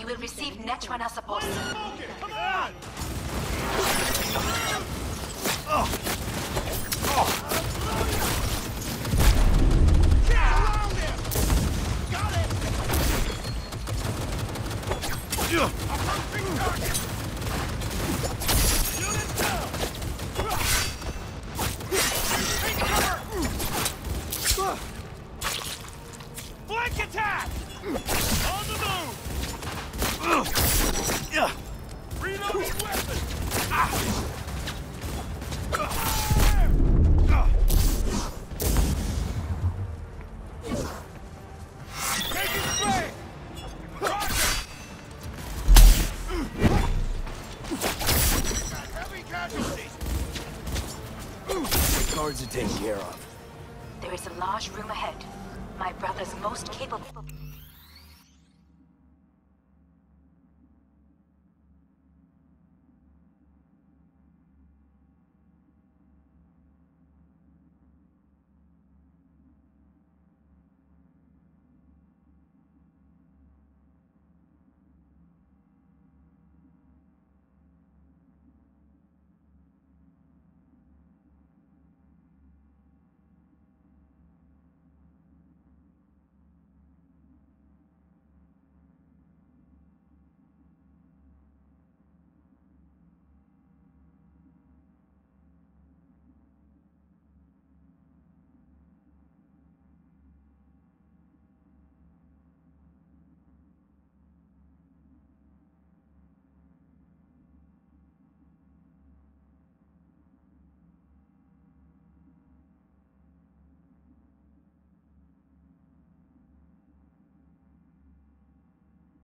You will receive Netrunner support. Come on! Around him! Got it! Approaching target! Unit down! Take cover! Flank attack! On the move! Reloading weapon! Taking spray! Heavy casualties! Guards are taken care of. There is a large room ahead. My brother's most capable...